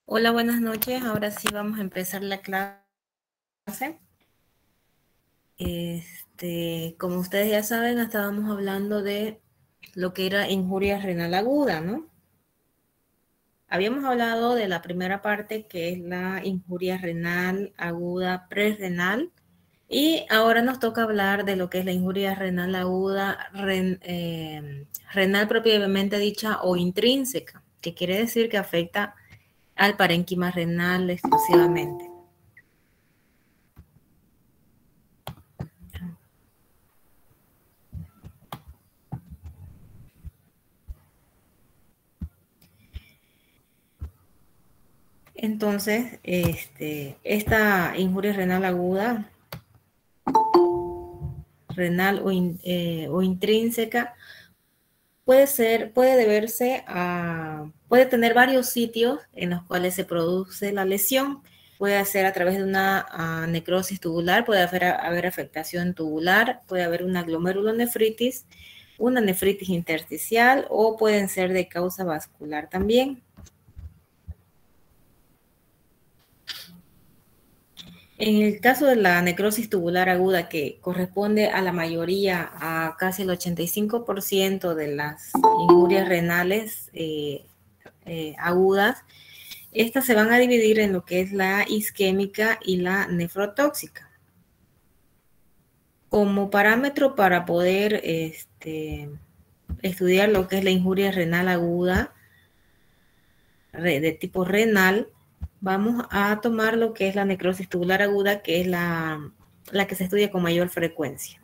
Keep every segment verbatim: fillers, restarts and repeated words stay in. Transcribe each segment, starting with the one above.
Hola, buenas noches. Ahora sí vamos a empezar la clase. Este, como ustedes ya saben, estábamos hablando de lo que era injuria renal aguda, ¿no? Habíamos hablado de la primera parte, que es la injuria renal aguda prerrenal, y ahora nos toca hablar de lo que es la injuria renal aguda ren, eh, renal propiamente dicha o intrínseca, que quiere decir que afecta al parénquima renal exclusivamente. Entonces, este, esta injuria renal aguda, renal o, in, eh, o intrínseca, puede ser, puede deberse a, puede tener varios sitios en los cuales se produce la lesión. Puede ser a través de una uh, necrosis tubular, puede haber, haber afectación tubular, puede haber una glomerulonefritis, una nefritis intersticial, o pueden ser de causa vascular también. En el caso de la necrosis tubular aguda, que corresponde a la mayoría, a casi el ochenta y cinco por ciento de las injurias renales eh, eh, agudas, estas se van a dividir en lo que es la isquémica y la nefrotóxica. Como parámetro para poder este, estudiar lo que es la injuria renal aguda de tipo renal, vamos a tomar lo que es la necrosis tubular aguda, que es la, la que se estudia con mayor frecuencia.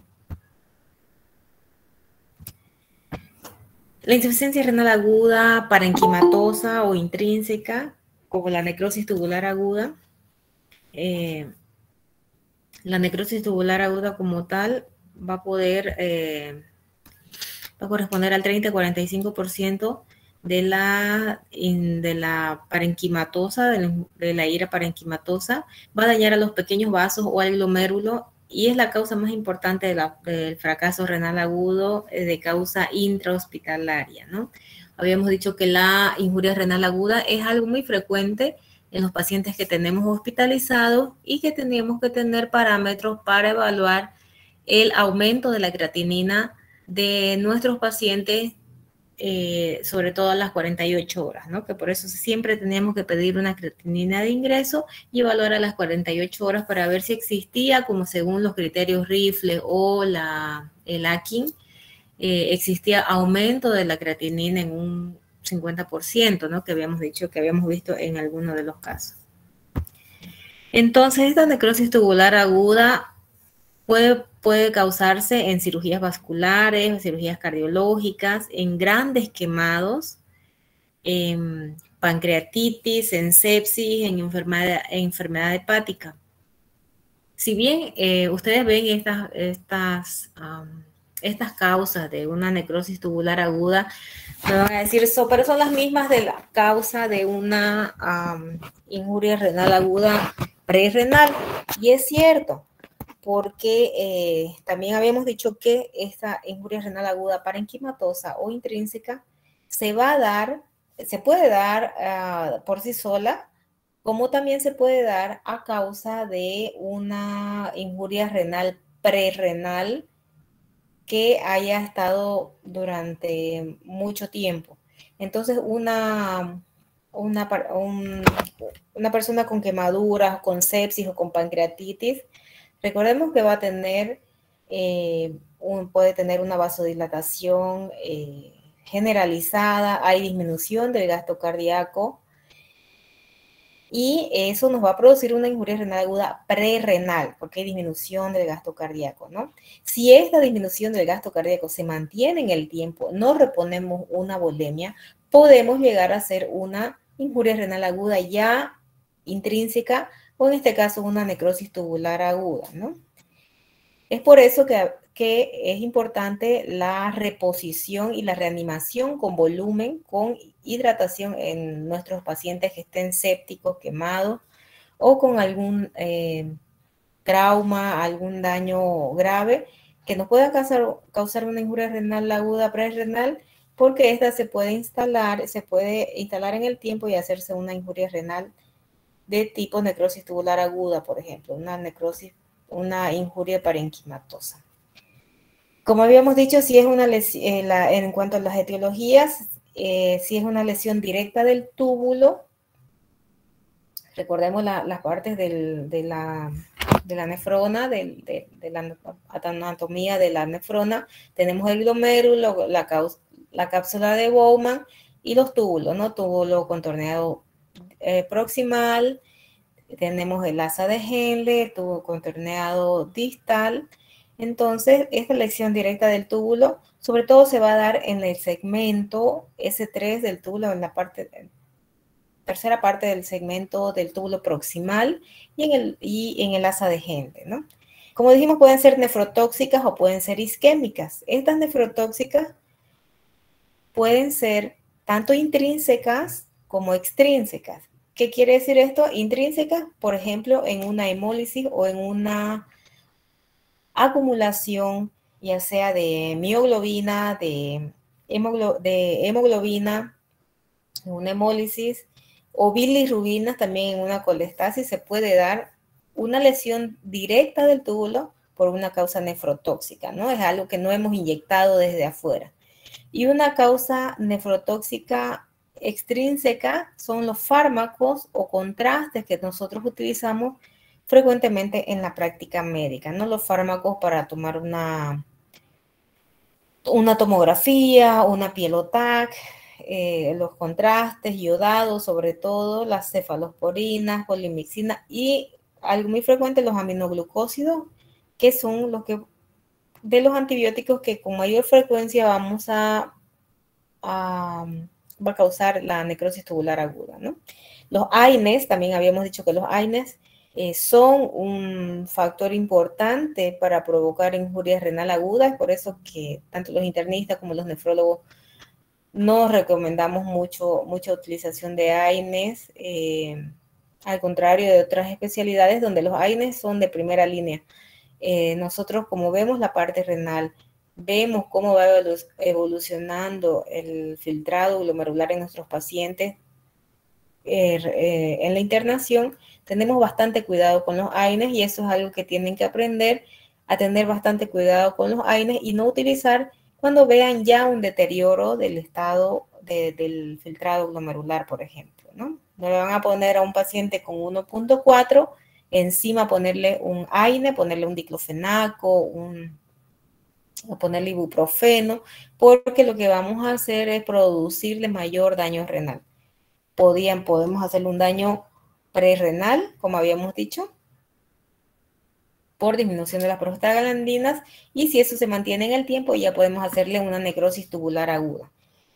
La insuficiencia renal aguda, parenquimatosa o intrínseca, como la necrosis tubular aguda, eh, la necrosis tubular aguda como tal va a poder, eh, va a corresponder al treinta a cuarenta y cinco por ciento de la, de la parenquimatosa, de la, de la ira parenquimatosa, va a dañar a los pequeños vasos o al glomérulo, y es la causa más importante de la, del fracaso renal agudo de causa intrahospitalaria, ¿no? Habíamos dicho que la injuria renal aguda es algo muy frecuente en los pacientes que tenemos hospitalizados y que tenemos que tener parámetros para evaluar el aumento de la creatinina de nuestros pacientes, eh, sobre todo a las cuarenta y ocho horas, ¿no? Que por eso siempre tenemos que pedir una creatinina de ingreso y evaluar a las cuarenta y ocho horas para ver si existía, como según los criterios Rifle o la, el Akin, eh, existía aumento de la creatinina en un cincuenta por ciento, ¿no? Que habíamos dicho, que habíamos visto en alguno de los casos. Entonces, esta necrosis tubular aguda puede, puede causarse en cirugías vasculares, cirugías cardiológicas, en grandes quemados, en pancreatitis, en sepsis, en enfermedad, en enfermedad hepática. Si bien eh, ustedes ven estas, estas, um, estas causas de una necrosis tubular aguda, me van a decir eso, pero son las mismas de la causa de una um, injuria renal aguda prerrenal. Y es cierto, porque eh, también habíamos dicho que esta injuria renal aguda parenquimatosa o intrínseca se va a dar, se puede dar uh, por sí sola, como también se puede dar a causa de una injuria renal prerrenal que haya estado durante mucho tiempo. Entonces, una, una, un, una persona con quemaduras, con sepsis o con pancreatitis, recordemos que va a tener, eh, un, puede tener una vasodilatación eh, generalizada, hay disminución del gasto cardíaco, y eso nos va a producir una injuria renal aguda prerrenal, porque hay disminución del gasto cardíaco, ¿no? Si esta disminución del gasto cardíaco se mantiene en el tiempo, no reponemos una volemia, podemos llegar a hacer una injuria renal aguda ya intrínseca, o en este caso una necrosis tubular aguda, ¿no? Es por eso que, que es importante la reposición y la reanimación con volumen, con hidratación en nuestros pacientes que estén sépticos, quemados o con algún eh, trauma, algún daño grave que nos pueda causar, causar una injuria renal aguda prerrenal, porque esta se puede instalar, se puede instalar en el tiempo y hacerse una injuria renal de tipo necrosis tubular aguda, por ejemplo, una necrosis, una injuria parenquimatosa. Como habíamos dicho, si es una lesión, eh, la, en cuanto a las etiologías, eh, si es una lesión directa del túbulo, recordemos la, las partes del, de, la, de la nefrona, de, de, de la anatomía de la nefrona, tenemos el glomérulo, la, la cápsula de Bowman y los túbulos, ¿no? Túbulo contorneado eh, proximal, tenemos el asa de Henle, tubo contorneado distal. Entonces, esta lesión directa del túbulo, sobre todo se va a dar en el segmento ese tres del túbulo, en la parte, tercera parte del segmento del túbulo proximal y en el, y en el asa de Henle, ¿no? Como dijimos, pueden ser nefrotóxicas o pueden ser isquémicas. Estas nefrotóxicas pueden ser tanto intrínsecas como extrínsecas. ¿Qué quiere decir esto? Intrínseca, por ejemplo, en una hemólisis o en una acumulación, ya sea de mioglobina, de, hemoglo de hemoglobina, en una hemólisis, o bilirrubinas también en una colestasis, se puede dar una lesión directa del túbulo por una causa nefrotóxica, ¿no? Es algo que no hemos inyectado desde afuera. Y una causa nefrotóxica extrínseca son los fármacos o contrastes que nosotros utilizamos frecuentemente en la práctica médica, ¿no? Los fármacos para tomar una, una tomografía, una pielotac, eh, los contrastes, iodados, sobre todo las cefalosporinas, polimixina y algo muy frecuente los aminoglucósidos, que son los que de los antibióticos que con mayor frecuencia vamos a a, va a causar la necrosis tubular aguda, ¿no? Los A I N E S, también habíamos dicho que los A I N E S eh, son un factor importante para provocar injuria renal aguda, es por eso que tanto los internistas como los nefrólogos no recomendamos mucho, mucha utilización de A I N E S, eh, al contrario de otras especialidades donde los A I N E S son de primera línea. Eh, nosotros, como vemos la parte renal, vemos cómo va evolucionando el filtrado glomerular en nuestros pacientes eh, eh, en la internación, tenemos bastante cuidado con los A I N E S y eso es algo que tienen que aprender a tener bastante cuidado con los A I N E S y no utilizar cuando vean ya un deterioro del estado de, del filtrado glomerular, por ejemplo, ¿no? No le van a poner a un paciente con uno punto cuatro, encima ponerle un A I N E, ponerle un diclofenaco, un o ponerle ibuprofeno, porque lo que vamos a hacer es producirle mayor daño renal. Podían, podemos hacerle un daño prerrenal, como habíamos dicho, por disminución de las prostaglandinas, y si eso se mantiene en el tiempo, ya podemos hacerle una necrosis tubular aguda.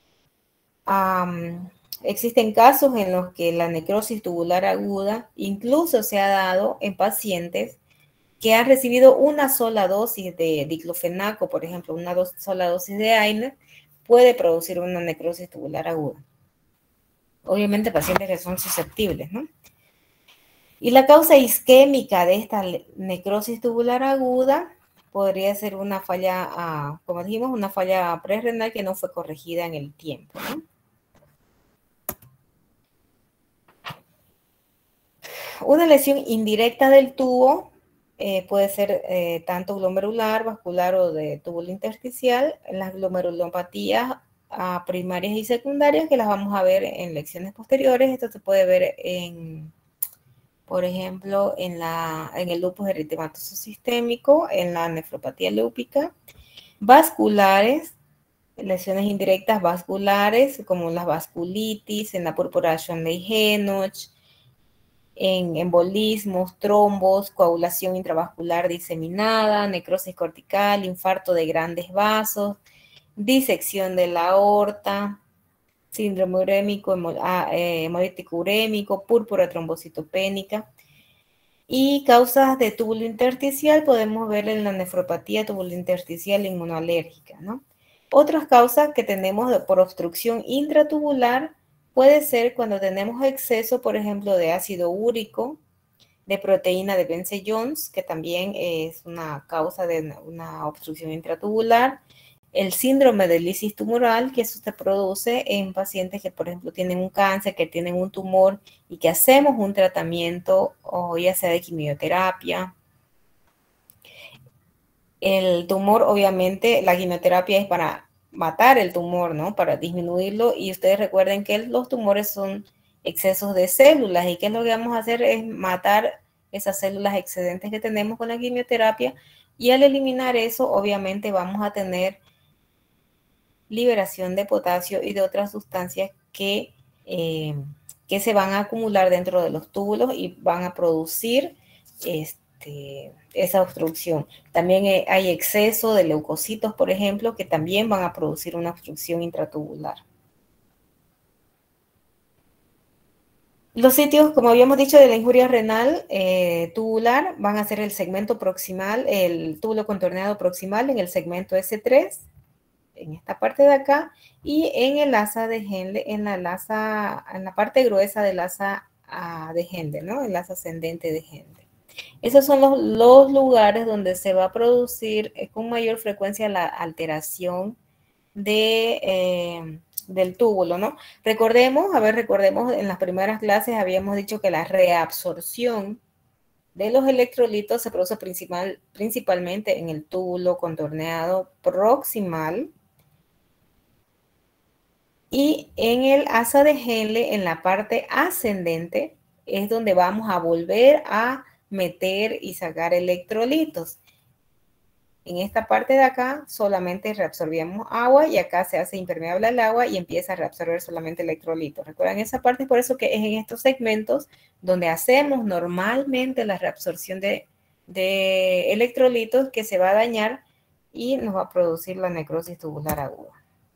Um, existen casos en los que la necrosis tubular aguda incluso se ha dado en pacientes que han recibido una sola dosis de diclofenaco, por ejemplo, una dos, sola dosis de A I N E S, puede producir una necrosis tubular aguda. Obviamente pacientes que son susceptibles, ¿no? Y la causa isquémica de esta necrosis tubular aguda podría ser una falla, uh, como dijimos, una falla prerrenal que no fue corregida en el tiempo, ¿no? Una lesión indirecta del tubo eh, puede ser eh, tanto glomerular, vascular o de túbulo intersticial. Las glomerulopatías uh, primarias y secundarias que las vamos a ver en lecciones posteriores. Esto se puede ver en, por ejemplo, en, la, en el lupus eritematoso sistémico, en la nefropatía lúpica. Vasculares, lesiones indirectas vasculares, como las vasculitis, en la púrpura Schönlein-Henoch, en embolismos, trombos, coagulación intravascular diseminada, necrosis cortical, infarto de grandes vasos, disección de la aorta, síndrome urémico, hemolítico urémico, púrpura trombocitopénica. Y causas de túbulo intersticial podemos ver en la nefropatía túbulo intersticial inmunoalérgica, ¿no? Otras causas que tenemos por obstrucción intratubular puede ser cuando tenemos exceso, por ejemplo, de ácido úrico, de proteína de Bence-Jones, que también es una causa de una obstrucción intratubular, el síndrome de lisis tumoral, que eso se produce en pacientes que, por ejemplo, tienen un cáncer, que tienen un tumor y que hacemos un tratamiento, o ya sea de quimioterapia. El tumor, obviamente, la quimioterapia es para matar el tumor, ¿no? Para disminuirlo. Y ustedes recuerden que los tumores son excesos de células. ¿Y qué es lo que vamos a hacer? Es matar esas células excedentes que tenemos con la quimioterapia. Y al eliminar eso, obviamente, vamos a tener liberación de potasio y de otras sustancias que, eh, que se van a acumular dentro de los túbulos y van a producir este, esa obstrucción. También hay exceso de leucocitos, por ejemplo, que también van a producir una obstrucción intratubular. Los sitios, como habíamos dicho, de la injuria renal eh, tubular van a ser el segmento proximal, el túbulo contorneado proximal en el segmento ese tres, en esta parte de acá, y en el asa de Henle, en la, asa, en la parte gruesa del asa uh, de Henle, ¿no? El asa ascendente de Henle. Esos son los, los lugares donde se va a producir eh, con mayor frecuencia la alteración de, eh, del túbulo, ¿no? Recordemos, a ver, recordemos, en las primeras clases habíamos dicho que la reabsorción de los electrolitos se produce principal, principalmente en el túbulo contorneado proximal, y en el asa de Henle, en la parte ascendente, es donde vamos a volver a meter y sacar electrolitos. En esta parte de acá solamente reabsorbíamos agua y acá se hace impermeable al agua y empieza a reabsorber solamente electrolitos. ¿Recuerdan esa parte? Por eso que es en estos segmentos donde hacemos normalmente la reabsorción de, de electrolitos que se va a dañar y nos va a producir la necrosis tubular aguda.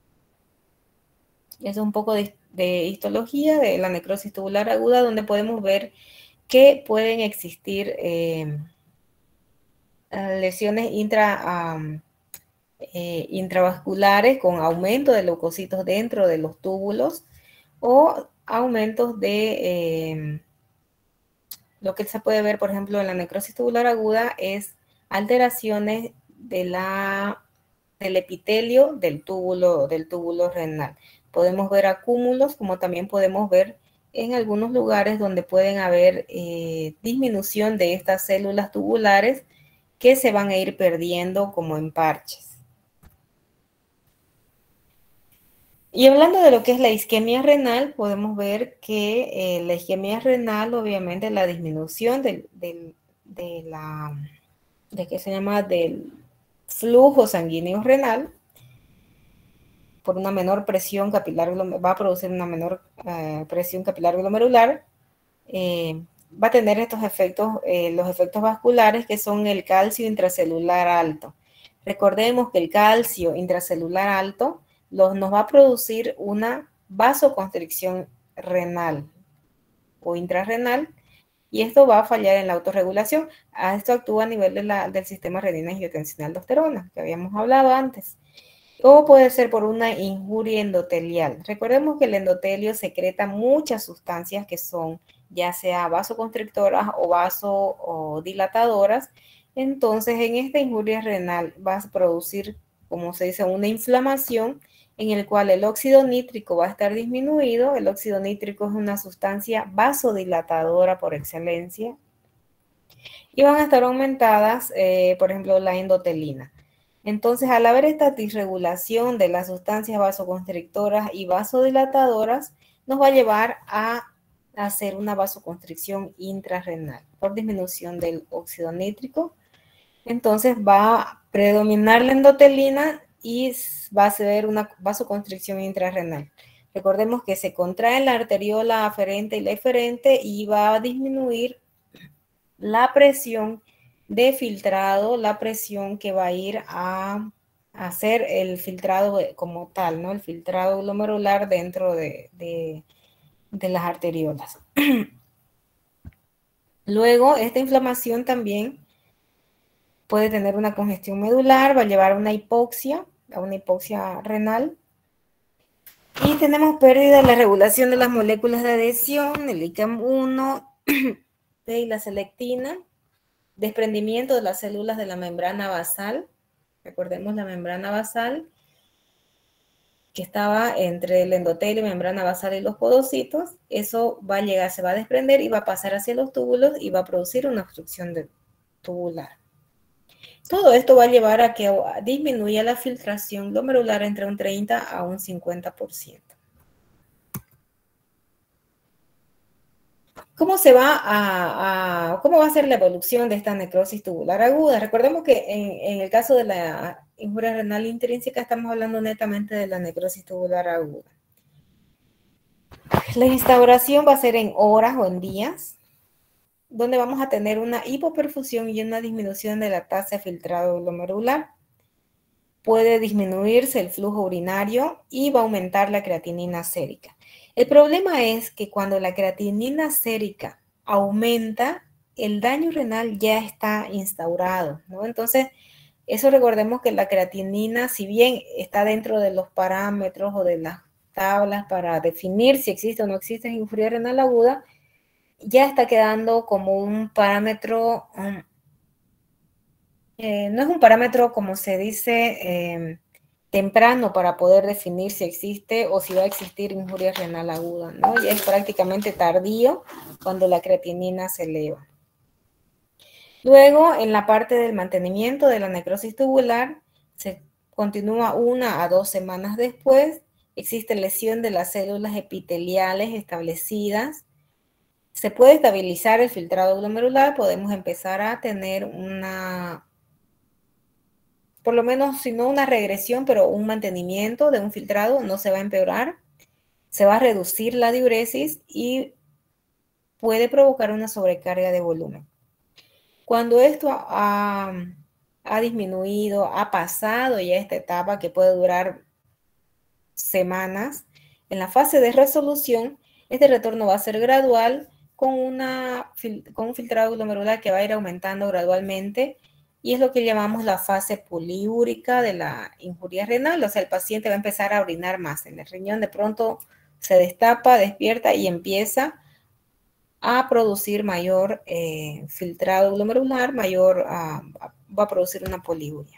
Es un poco de, de histología de la necrosis tubular aguda, donde podemos ver que pueden existir eh, lesiones intra, um, eh, intravasculares con aumento de leucocitos dentro de los túbulos o aumentos de eh, lo que se puede ver, por ejemplo, en la necrosis tubular aguda es alteraciones de la, del epitelio del túbulo, del túbulo renal. Podemos ver acúmulos, como también podemos ver en algunos lugares donde pueden haber eh, disminución de estas células tubulares que se van a ir perdiendo como en parches. Y hablando de lo que es la isquemia renal, podemos ver que eh, la isquemia renal, obviamente la disminución del, del, de la, de qué se llama, del flujo sanguíneo renal, por una menor presión capilar, va a producir una menor eh, presión capilar glomerular, eh, va a tener estos efectos, eh, los efectos vasculares, que son el calcio intracelular alto. Recordemos que el calcio intracelular alto los, nos va a producir una vasoconstricción renal o intrarrenal, y esto va a fallar en la autorregulación. Esto actúa a nivel de la, del sistema renina-angiotensina-aldosterona, que habíamos hablado antes. O puede ser por una injuria endotelial. Recordemos que el endotelio secreta muchas sustancias que son ya sea vasoconstrictoras o vasodilatadoras. Entonces, en esta injuria renal va a producir, como se dice, una inflamación en el cual el óxido nítrico va a estar disminuido. El óxido nítrico es una sustancia vasodilatadora por excelencia. Y van a estar aumentadas, eh, por ejemplo, la endotelina. Entonces, al haber esta disregulación de las sustancias vasoconstrictoras y vasodilatadoras, nos va a llevar a hacer una vasoconstricción intrarrenal por disminución del óxido nítrico. Entonces, va a predominar la endotelina y va a ser una vasoconstricción intrarrenal. Recordemos que se contrae la arteriola aferente y la eferente y va a disminuir la presión de filtrado, la presión que va a ir a hacer el filtrado como tal, ¿no? El filtrado glomerular dentro de, de, de las arteriolas. Luego, esta inflamación también puede tener una congestión medular, va a llevar a una hipoxia, a una hipoxia renal. Y tenemos pérdida de la regulación de las moléculas de adhesión, el I C A M uno y la selectina. Desprendimiento de las células de la membrana basal. Recordemos la membrana basal. que estaba entre el endotelio, membrana basal y los podocitos, eso va a llegar, se va a desprender y va a pasar hacia los túbulos y va a producir una obstrucción de, tubular. Todo esto va a llevar a que disminuya la filtración glomerular entre un treinta a un cincuenta por ciento. ¿Cómo se va a, a, cómo va a ser la evolución de esta necrosis tubular aguda? Recordemos que en, en el caso de la injuria renal intrínseca estamos hablando netamente de la necrosis tubular aguda. La instauración va a ser en horas o en días, donde vamos a tener una hipoperfusión y una disminución de la tasa de filtrado glomerular. Puede disminuirse el flujo urinario y va a aumentar la creatinina sérica. El problema es que cuando la creatinina sérica aumenta, el daño renal ya está instaurado, ¿no? Entonces, eso recordemos que la creatinina, si bien está dentro de los parámetros o de las tablas para definir si existe o no existe injuria renal aguda, ya está quedando como un parámetro, um, eh, no es un parámetro como se dice eh, temprano para poder definir si existe o si va a existir injuria renal aguda, ¿no? Ya es prácticamente tardío cuando la creatinina se eleva. Luego, en la parte del mantenimiento de la necrosis tubular, se continúa una a dos semanas después, existe lesión de las células epiteliales establecidas. Se puede estabilizar el filtrado glomerular, podemos empezar a tener una, por lo menos, si no una regresión, pero un mantenimiento de un filtrado, no se va a empeorar. Se va a reducir la diuresis y puede provocar una sobrecarga de volumen. Cuando esto ha, ha disminuido, ha pasado ya esta etapa que puede durar semanas, en la fase de resolución, este retorno va a ser gradual con, una, con un filtrado glomerular que va a ir aumentando gradualmente y es lo que llamamos la fase poliúrica de la injuria renal. O sea, el paciente va a empezar a orinar más. En el riñón de pronto se destapa, despierta y empieza a producir mayor eh, filtrado glomerular, mayor, uh, va a producir una poliuria.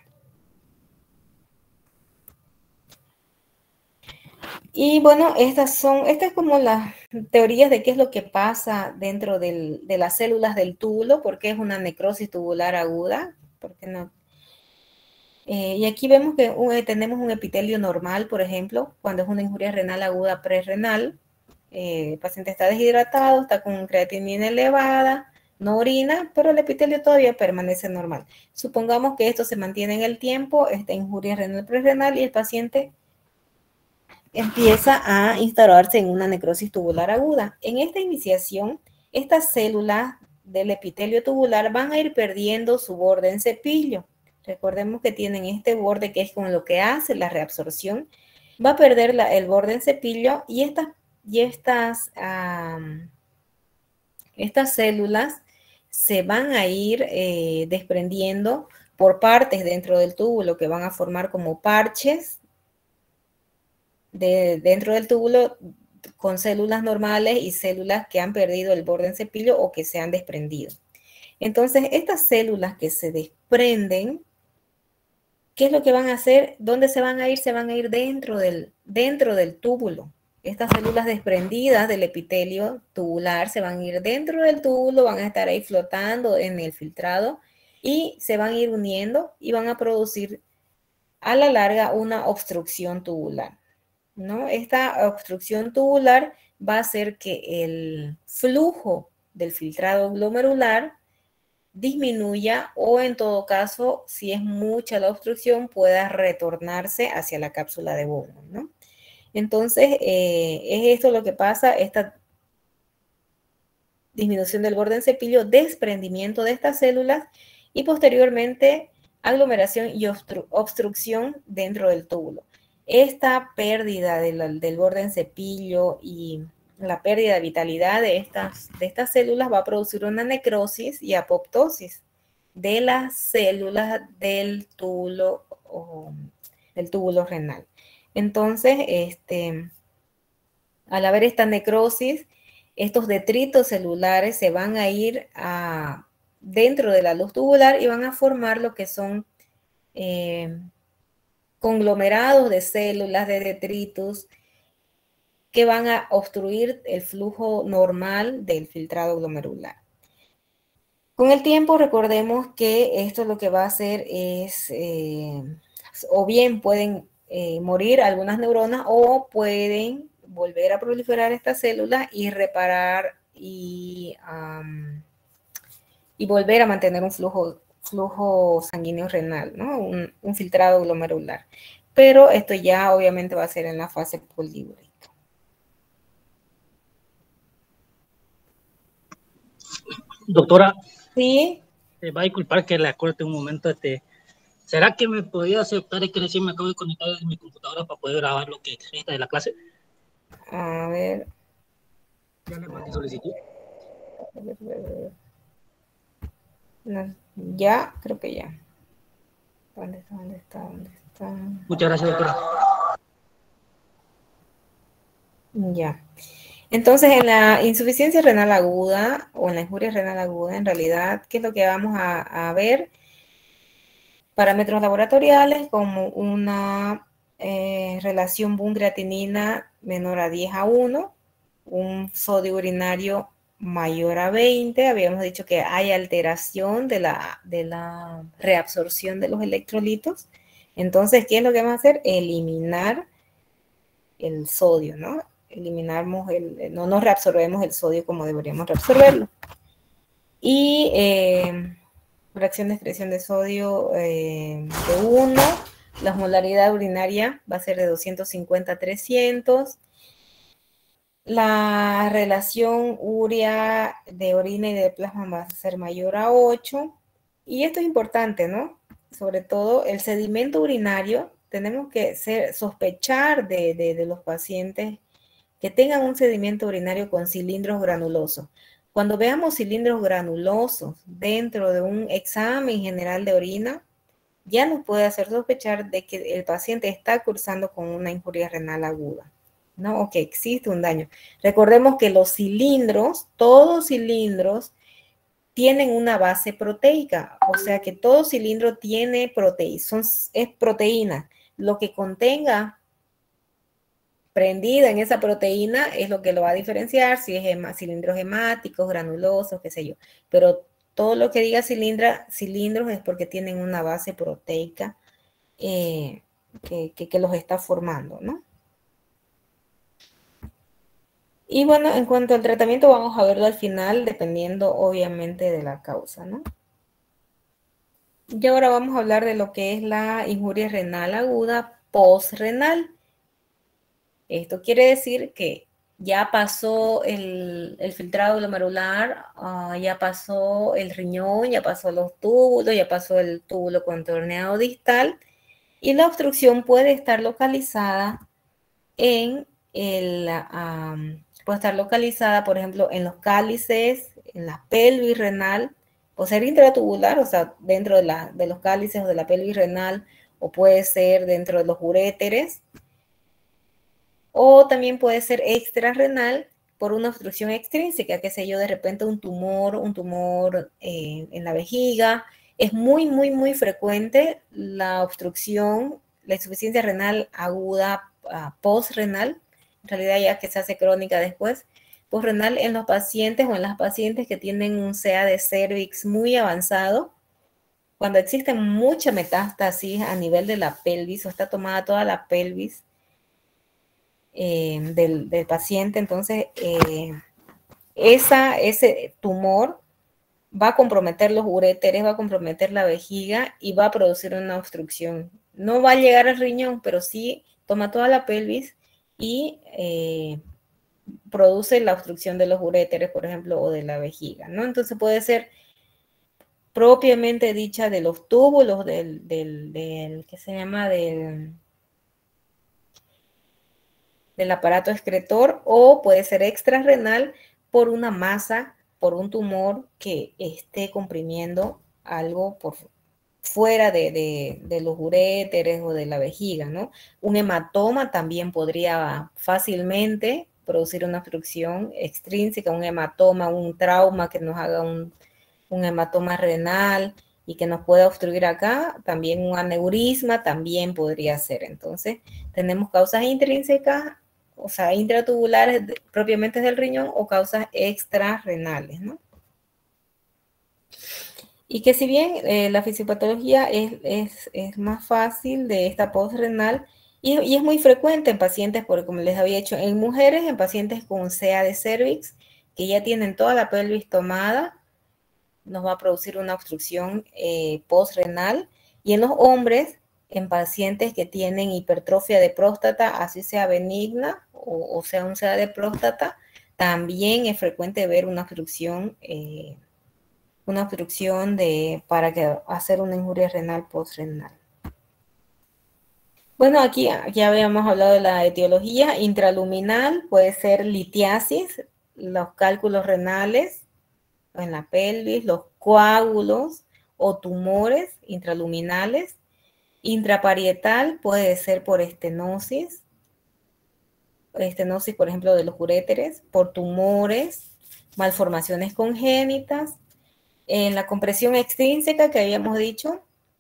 Y bueno, estas son, estas es como las teorías de qué es lo que pasa dentro del, de las células del túbulo, porque es una necrosis tubular aguda, porque no. Eh, y aquí vemos que uh, tenemos un epitelio normal, por ejemplo, cuando es una injuria renal aguda prerrenal. Eh, el paciente está deshidratado, está con creatinina elevada, no orina, pero el epitelio todavía permanece normal. Supongamos que esto se mantiene en el tiempo, esta injuria renal prerrenal, y el paciente empieza a instaurarse en una necrosis tubular aguda. En esta iniciación, estas células del epitelio tubular van a ir perdiendo su borde en cepillo. Recordemos que tienen este borde que es con lo que hace la reabsorción. Va a perder la, el borde en cepillo y estas, y estas, um, estas células se van a ir eh, desprendiendo por partes dentro del túbulo que van a formar como parches de, dentro del túbulo con células normales y células que han perdido el borde en cepillo o que se han desprendido. Entonces, estas células que se desprenden, ¿qué es lo que van a hacer? ¿Dónde se van a ir? Se van a ir dentro del, dentro del túbulo. Estas células desprendidas del epitelio tubular se van a ir dentro del túbulo, van a estar ahí flotando en el filtrado y se van a ir uniendo y van a producir a la larga una obstrucción tubular, ¿no? Esta obstrucción tubular va a hacer que el flujo del filtrado glomerular disminuya o en todo caso, si es mucha la obstrucción, pueda retornarse hacia la cápsula de Bowman, ¿no? Entonces, eh, es esto lo que pasa, esta disminución del borde en cepillo, desprendimiento de estas células y posteriormente aglomeración y obstru obstrucción dentro del túbulo. Esta pérdida de la, del borde en cepillo y la pérdida de vitalidad de estas, de estas células va a producir una necrosis y apoptosis de las células del túbulo, o, del túbulo renal. Entonces, este, al haber esta necrosis, estos detritos celulares se van a ir a, dentro de la luz tubular y van a formar lo que son eh, conglomerados de células, de detritus, que van a obstruir el flujo normal del filtrado glomerular. Con el tiempo, recordemos que esto lo que va a hacer es, eh, o bien pueden eh, morir algunas neuronas o pueden volver a proliferar estas células y reparar y, um, y volver a mantener un flujo, flujo sanguíneo renal, ¿no? Un, un filtrado glomerular. Pero esto ya obviamente va a ser en la fase poliúrica. Doctora, sí. Te va a disculpar que la corte un momento. Este, ¿Será que me podría aceptar y que recién me acabo de conectar desde mi computadora para poder grabar lo que resta de la clase? A ver. Ya le mandé solicitud. No, ya, creo que ya. ¿Dónde está? ¿Dónde está? ¿Dónde está? Muchas gracias, doctora. Ya. Entonces, en la insuficiencia renal aguda o en la injuria renal aguda, en realidad, ¿qué es lo que vamos a, a ver? Parámetros laboratoriales como una eh, relación B U N-creatinina menor a diez a uno, un sodio urinario mayor a veinte, habíamos dicho que hay alteración de la, de la reabsorción de los electrolitos. Entonces, ¿qué es lo que vamos a hacer? Eliminar el sodio, ¿no? Eliminamos el, no nos reabsorbemos el sodio como deberíamos reabsorberlo. Y eh, fracción de excreción de sodio eh, de uno, la osmolaridad urinaria va a ser de doscientos cincuenta a trescientos. La relación urea de orina y de plasma va a ser mayor a ocho. Y esto es importante, ¿no? Sobre todo el sedimento urinario, tenemos que ser, sospechar de, de, de los pacientes que tengan un sedimento urinario con cilindros granulosos. Cuando veamos cilindros granulosos dentro de un examen general de orina, ya nos puede hacer sospechar de que el paciente está cursando con una injuria renal aguda, ¿no? O que existe un daño. Recordemos que los cilindros, todos cilindros, tienen una base proteica, o sea que todo cilindro tiene proteína, son, es proteína. Lo que contenga prendida en esa proteína es lo que lo va a diferenciar, si es hema, cilindros hemáticos, granulosos, qué sé yo. Pero todo lo que diga cilindra, cilindros es porque tienen una base proteica eh, que, que, que los está formando, ¿no? Y bueno, en cuanto al tratamiento, vamos a verlo al final, dependiendo obviamente de la causa, ¿no? Y ahora vamos a hablar de lo que es la injuria renal aguda postrenal. Esto quiere decir que ya pasó el, el filtrado glomerular, uh, ya pasó el riñón, ya pasó los túbulos, ya pasó el túbulo contorneado distal, y la obstrucción puede estar localizada en el, um, puede estar localizada, por ejemplo, en los cálices, en la pelvis renal, o ser intratubular, o sea, dentro de, la, de los cálices o de la pelvis renal, o puede ser dentro de los uréteres, o también puede ser extrarrenal por una obstrucción extrínseca, qué sé yo, de repente un tumor, un tumor eh, en la vejiga. Es muy, muy, muy frecuente la obstrucción, la insuficiencia renal aguda uh, postrenal, en realidad ya que se hace crónica después, postrenal en los pacientes o en las pacientes que tienen un C A de cervix muy avanzado, cuando existe mucha metástasis a nivel de la pelvis o está tomada toda la pelvis, Eh, del, del paciente, entonces eh, esa, ese tumor va a comprometer los uréteres, va a comprometer la vejiga y va a producir una obstrucción. No va a llegar al riñón, pero sí toma toda la pelvis y eh, produce la obstrucción de los uréteres, por ejemplo, o de la vejiga, ¿no? Entonces puede ser propiamente dicha de los túbulos, del, del, del ¿qué se llama? Del del aparato excretor, o puede ser extrarrenal por una masa, por un tumor que esté comprimiendo algo por fuera de, de, de los uréteres o de la vejiga, ¿no? Un hematoma también podría fácilmente producir una obstrucción extrínseca, un hematoma, un trauma que nos haga un, un hematoma renal, y que nos pueda obstruir acá, también un aneurisma también podría ser. Entonces, tenemos causas intrínsecas, o sea, intratubulares de, propiamente del riñón, o causas extrarrenales, ¿no? Y que si bien eh, la fisiopatología es, es, es, más fácil de esta postrenal, y, y es muy frecuente en pacientes, porque como les había dicho, en mujeres, en pacientes con C A de cervix, que ya tienen toda la pelvis tomada, nos va a producir una obstrucción eh, postrenal, y en los hombres, en pacientes que tienen hipertrofia de próstata, así sea benigna o, o sea un C A de próstata, también es frecuente ver una obstrucción, eh, una obstrucción de, para que, hacer una injuria renal postrenal. Bueno, aquí ya habíamos hablado de la etiología. Intraluminal puede ser litiasis, los cálculos renales en la pelvis, los coágulos o tumores intraluminales. Intraparietal puede ser por estenosis, estenosis, por ejemplo, de los uréteres, por tumores, malformaciones congénitas. En la compresión extrínseca que habíamos dicho,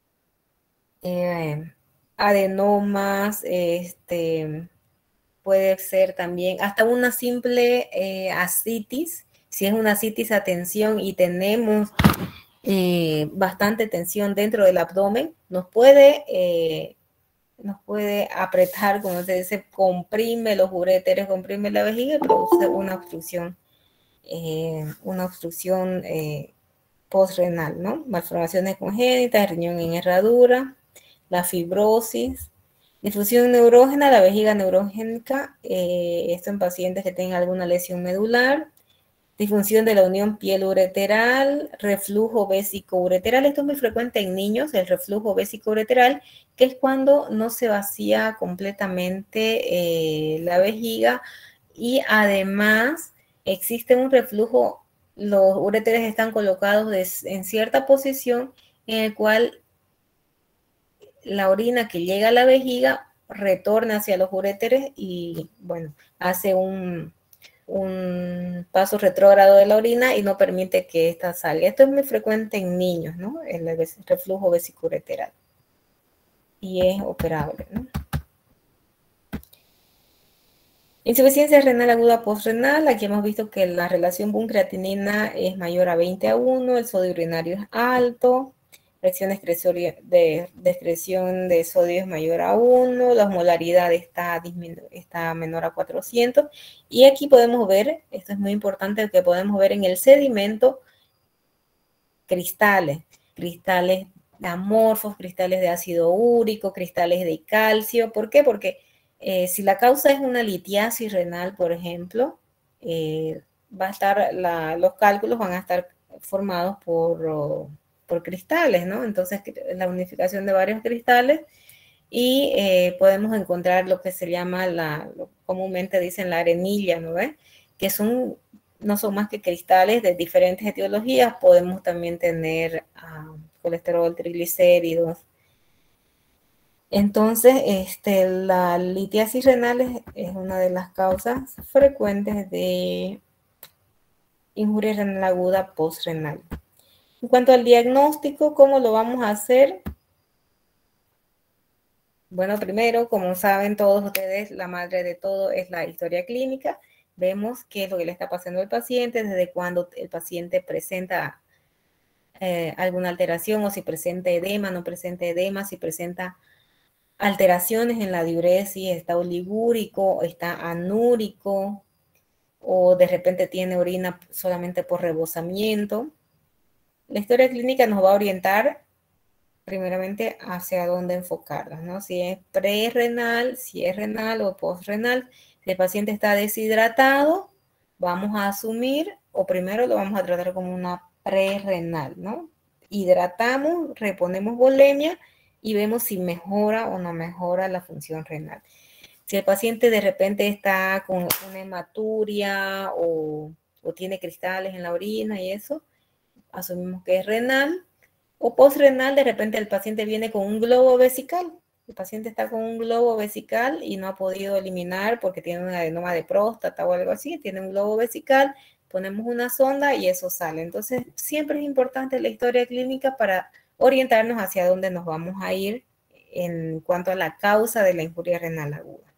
eh, adenomas, este, puede ser también hasta una simple eh, ascitis, si es una ascitis a tensión y tenemos eh, bastante tensión dentro del abdomen, nos puede, eh, nos puede apretar, como se dice, comprime los uréteres, comprime la vejiga y produce una obstrucción, eh, una obstrucción eh, postrenal, ¿no? Malformaciones congénitas, riñón en herradura, la fibrosis, difusión neurógena, la vejiga neurogénica, eh, esto en pacientes que tengan alguna lesión medular, disfunción de la unión piel-ureteral, reflujo vésico-ureteral. Esto es muy frecuente en niños, el reflujo vésico-ureteral, que es cuando no se vacía completamente eh, la vejiga, y además existe un reflujo, los uréteres están colocados de, en cierta posición en el cual la orina que llega a la vejiga retorna hacia los uréteres y, bueno, hace un, un paso retrógrado de la orina y no permite que ésta salga. Esto es muy frecuente en niños, ¿no? El reflujo vesicoureteral. Y es operable, ¿no? Insuficiencia renal aguda postrenal. Aquí hemos visto que la relación buncreatinina es mayor a veinte a uno, el sodio urinario es alto, presión de, de, de excreción de sodio es mayor a uno, la osmolaridad está, está menor a cuatrocientos, y aquí podemos ver, esto es muy importante, que podemos ver en el sedimento cristales, cristales amorfos, cristales de ácido úrico, cristales de calcio. ¿Por qué? Porque eh, si la causa es una litiasis renal, por ejemplo, eh, va a estar, la, los cálculos van a estar formados por... Oh, por cristales, ¿no? Entonces, la unificación de varios cristales, y eh, podemos encontrar lo que se llama, la, lo comúnmente dicen la arenilla, ¿no ves? Que son, no son más que cristales de diferentes etiologías. Podemos también tener uh, colesterol, triglicéridos. Entonces, este, la litiasis renal es, es una de las causas frecuentes de injuria renal aguda postrenal. En cuanto al diagnóstico, ¿cómo lo vamos a hacer? Bueno, primero, como saben todos ustedes, la madre de todo es la historia clínica. Vemos qué es lo que le está pasando al paciente, desde cuando el paciente presenta eh, alguna alteración, o si presenta edema, no presenta edema, si presenta alteraciones en la diuresis, está oligúrico, está anúrico, o de repente tiene orina solamente por rebosamiento. La historia clínica nos va a orientar primeramente hacia dónde enfocarlas, ¿no? Si es prerrenal, si es renal o postrenal. Si el paciente está deshidratado, vamos a asumir, o primero lo vamos a tratar como una prerrenal, ¿no? Hidratamos, reponemos volemia y vemos si mejora o no mejora la función renal. Si el paciente de repente está con una hematuria o, o tiene cristales en la orina y eso, asumimos que es renal. O postrenal, de repente el paciente viene con un globo vesical. El paciente está con un globo vesical y no ha podido eliminar porque tiene un adenoma de próstata o algo así, tiene un globo vesical, ponemos una sonda y eso sale. Entonces, siempre es importante la historia clínica para orientarnos hacia dónde nos vamos a ir en cuanto a la causa de la injuria renal aguda.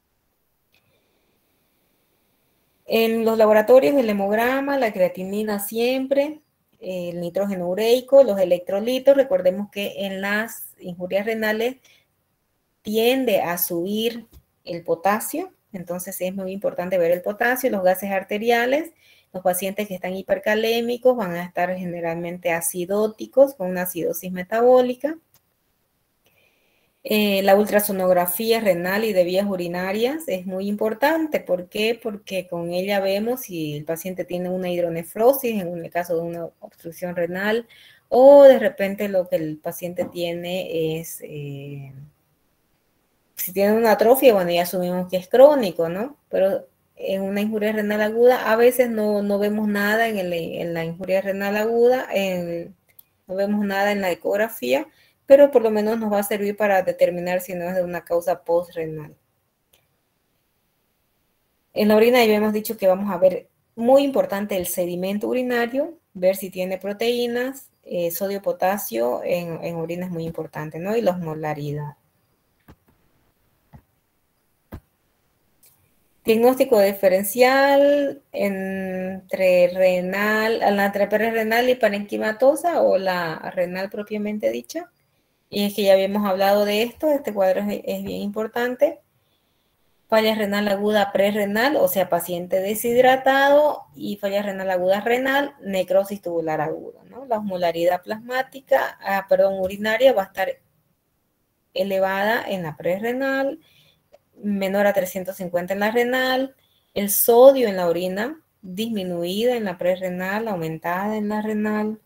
En los laboratorios, el hemograma, la creatinina siempre, el nitrógeno ureico, los electrolitos. Recordemos que en las injurias renales tiende a subir el potasio, entonces es muy importante ver el potasio, los gases arteriales. Los pacientes que están hipercalémicos van a estar generalmente acidóticos con una acidosis metabólica. Eh, la ultrasonografía renal y de vías urinarias es muy importante. ¿Por qué? Porque con ella vemos si el paciente tiene una hidronefrosis, en el caso de una obstrucción renal, o de repente lo que el paciente tiene es, eh, si tiene una atrofia, bueno, ya asumimos que es crónico, ¿no? Pero en una injuria renal aguda a veces no, no vemos nada en, el, en la injuria renal aguda, en, no vemos nada en la ecografía, pero por lo menos nos va a servir para determinar si no es de una causa postrenal. En la orina ya hemos dicho que vamos a ver, muy importante, el sedimento urinario, ver si tiene proteínas, eh, sodio, potasio, en, en orina es muy importante, ¿no? Y la osmolaridad. Diagnóstico diferencial entre renal, entre prerrenal y parenquimatosa o la renal propiamente dicha. Y es que ya habíamos hablado de esto, este cuadro es, es bien importante. Falla renal aguda prerrenal, o sea, paciente deshidratado, y falla renal aguda renal, necrosis tubular aguda, ¿no? La osmolaridad plasmática, ah, perdón, urinaria va a estar elevada en la prerrenal, menor a trescientos cincuenta en la renal, el sodio en la orina disminuida en la prerrenal, aumentada en la renal.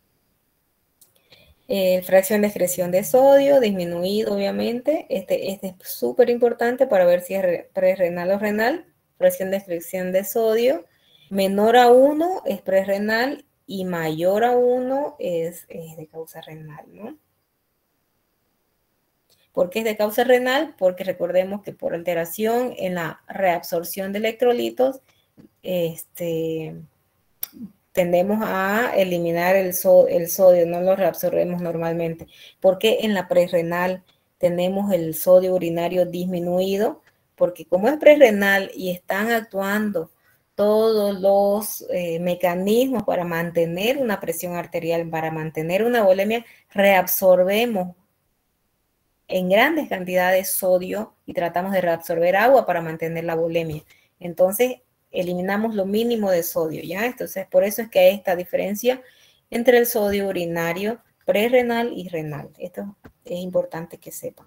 Eh, fracción de excreción de sodio, disminuido obviamente. Este, este es súper importante para ver si es prerrenal o renal. Fracción de excreción de sodio. Menor a uno es prerrenal y mayor a uno es, es de causa renal, ¿no? ¿Por qué es de causa renal? Porque recordemos que por alteración en la reabsorción de electrolitos, este... tendemos a eliminar el, so, el sodio, no lo reabsorbemos normalmente. Porque en la prerrenal tenemos el sodio urinario disminuido, porque como es prerrenal y están actuando todos los eh, mecanismos para mantener una presión arterial, para mantener una volemia, reabsorbemos en grandes cantidades sodio y tratamos de reabsorber agua para mantener la volemia. Entonces, eliminamos lo mínimo de sodio, ¿ya? Entonces, por eso es que hay esta diferencia entre el sodio urinario prerrenal y renal. Esto es importante que sepan.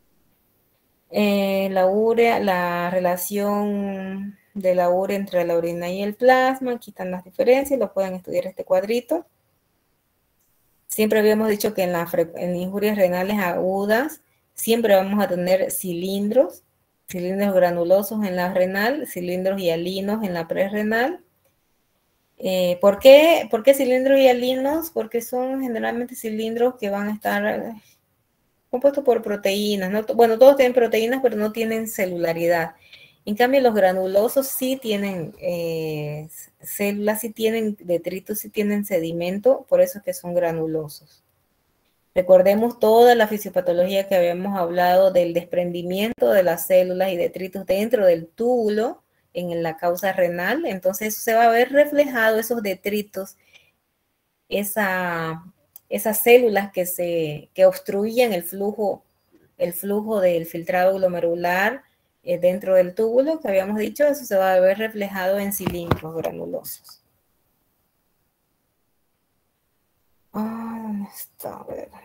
Eh, la urea, la relación de la urea entre la orina y el plasma, aquí están las diferencias, lo pueden estudiar este cuadrito. Siempre habíamos dicho que en, la, en injurias renales agudas, siempre vamos a tener cilindros, cilindros granulosos en la renal, cilindros hialinos en la prerrenal. Eh, ¿por qué? ¿Por qué cilindros hialinos? Porque son generalmente cilindros que van a estar compuestos por proteínas, ¿no? Bueno, todos tienen proteínas, pero no tienen celularidad. En cambio, los granulosos sí tienen eh, células, sí tienen detritos, sí tienen sedimento, por eso es que son granulosos. Recordemos toda la fisiopatología que habíamos hablado del desprendimiento de las células y detritos dentro del túbulo en la causa renal. Entonces eso se va a ver reflejado, esos detritos, esa, esas células que, se, que obstruían el flujo, el flujo del filtrado glomerular eh, dentro del túbulo, que habíamos dicho, eso se va a ver reflejado en cilindros granulosos. Ah, ¿dónde está? A ver.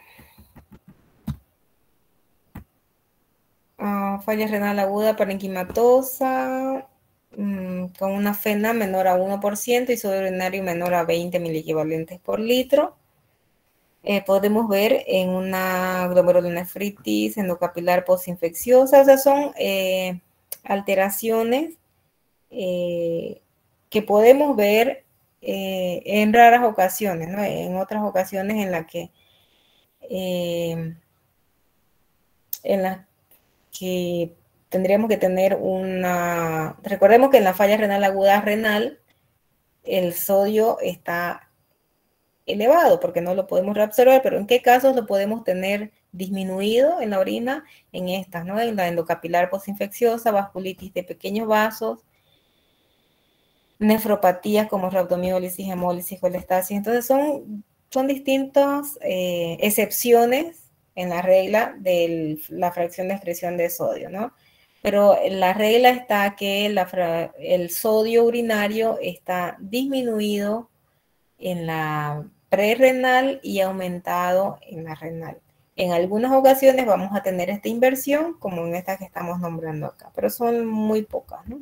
Uh, falla renal aguda parenquimatosa mmm, con una FeNA menor a uno por ciento y sodio urinario menor a veinte miliequivalentes por litro. Eh, podemos ver en una glomerulonefritis endocapilar postinfecciosa. O sea, son eh, alteraciones eh, que podemos ver eh, en raras ocasiones, ¿no? En otras ocasiones en las que eh, en las que tendríamos que tener una... Recordemos que en la falla renal aguda renal, el sodio está elevado porque no lo podemos reabsorber, pero ¿en qué casos lo podemos tener disminuido en la orina? En estas, ¿no? En la endocapilar postinfecciosa, vasculitis de pequeños vasos, nefropatías como rhabdomiólisis, hemólisis, colestasis. Entonces son, son distintas eh, excepciones en la regla de la fracción de excreción de sodio, ¿no? Pero la regla está que la, el sodio urinario está disminuido en la prerrenal y aumentado en la renal. En algunas ocasiones vamos a tener esta inversión, como en esta que estamos nombrando acá, pero son muy pocas, ¿no?